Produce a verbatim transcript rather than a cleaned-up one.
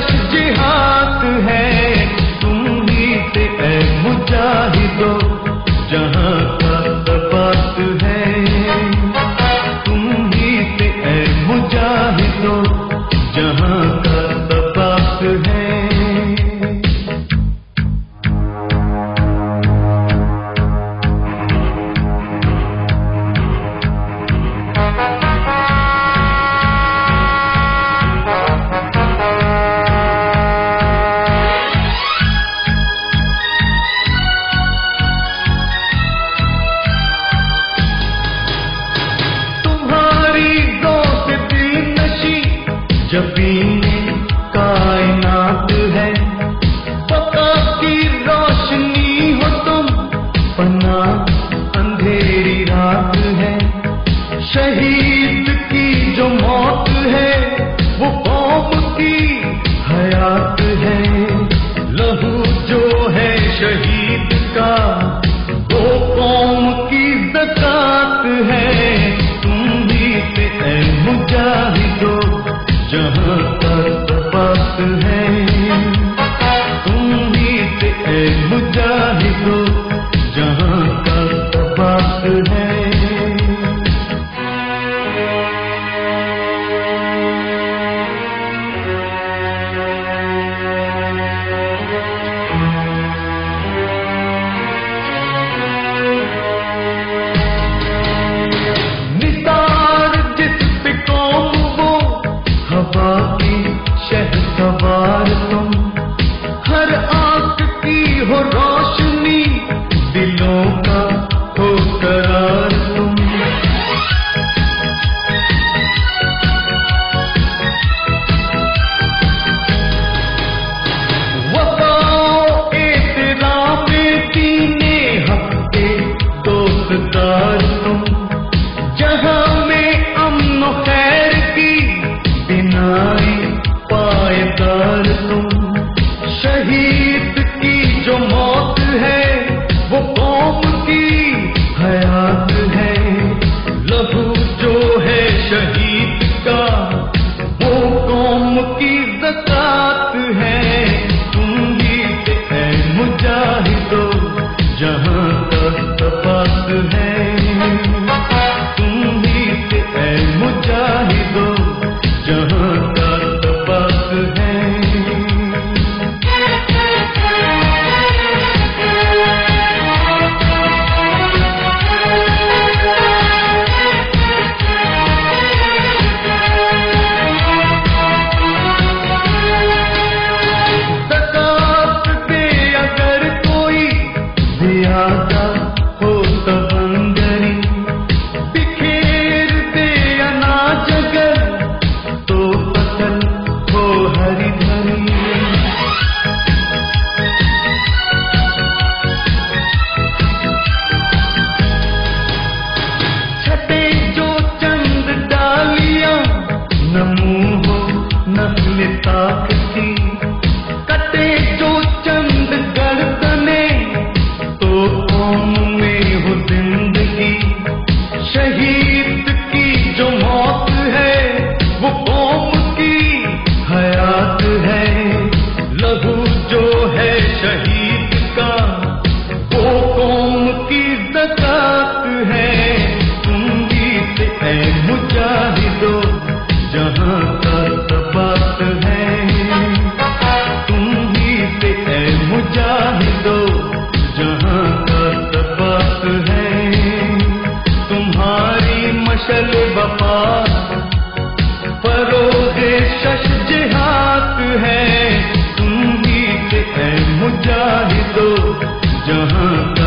शश जिहाद है, तुम ही से ऐ मुजाहिदो जहां का तपात है, तुम ही से ऐ मुजाहिदो जहां का तपात है। जबीने कायनात है, पता की रोशनी हो तुम, पना अंधेरी रात है। शहीद की जो मौत है वो कौम की हयात है, लहू जो है शहीद का वो कौम की ज़कात है। तुम ही से ऐ मुजाहिदो जहां का तपात है, तुम ही से ऐ मुजाहिदो जहां का तपात है। निसार जिस पे कौम वो हवा की शहसवार तुम, हर आंख की हो रोशनी, दिलों का हो करार तुम। वफाओ एहतराम दीने हक के दोस्तदार तुम, जहां में अमन खैर की बिनाई पायदार तुम। शहीद की जो मौत है वो कौम की हयात है, लहू जो है शहीद का वो कौम की ज़कात है। तुम ही से ऐ मुजाहिदो जहां का तपात है, तुम ही से ऐ मुजाहिदो जहां का तपात है। ज़कात दे अगर कोई ज़ियादा हो तवंगरी, बिखेर दे अनाज अगर तो फसल हो हरी भरी। छटे जो चंद डालियां नमू हो नस्ल ताक की, कटे जो चंद गर्दने तो कौम में हो जिंदगी। शहीद की जो मौत है वो कौम की हयात है, लहू जो है शहीद का वो कौम की ज़कात है। तुम ही से ऐ मुजाहिदो जहां का तपात है, तुम ही से ऐ मुजाहिदो जहां का तपात है। तुम्हारी मशल वफा फरोगे शश जिहाद है, तुम ही से ऐ मुजाहिदो जहां का